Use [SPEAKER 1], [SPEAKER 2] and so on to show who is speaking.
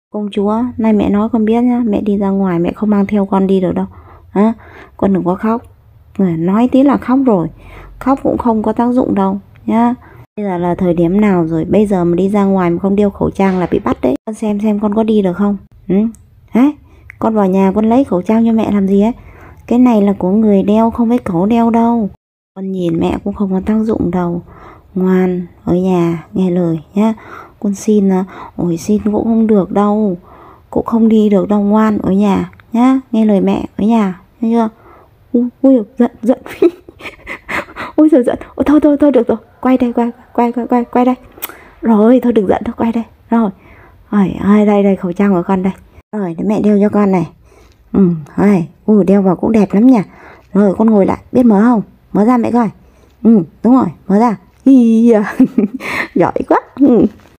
[SPEAKER 1] Công chúa, này mẹ nói con biết nhá, mẹ đi ra ngoài mẹ không mang theo con đi được đâu. Hả? Con đừng có khóc. Nói tí là khóc rồi. Khóc cũng không có tác dụng đâu nhá. Bây giờ là thời điểm nào rồi, bây giờ mà đi ra ngoài mà không đeo khẩu trang là bị bắt đấy. Con xem con có đi được không? Đấy, con vào nhà con lấy khẩu trang cho mẹ làm gì ấy? Cái này là của người đeo, không phải cậu đeo đâu. Con nhìn mẹ cũng không có tác dụng đâu. Ngoan, ở nhà, nghe lời nhá. Con xin là, ôi xin cũng không được đâu. Cũng không đi được đâu, ngoan, ở nhà nhá. Nghe lời mẹ, ở nhà, nghe chưa? Ui, giận. Ôi giời giận. Ôi, thôi, được rồi. Quay đây, quay đây. Rồi, thôi đừng giận, thôi quay đây. Rồi, đây, khẩu trang của con đây. Rồi, để mẹ đeo cho con này. Đeo vào cũng đẹp lắm nhỉ. Rồi, con ngồi lại, biết mở không? Mở ra mẹ coi. Đúng rồi, mở ra. Giỏi quá.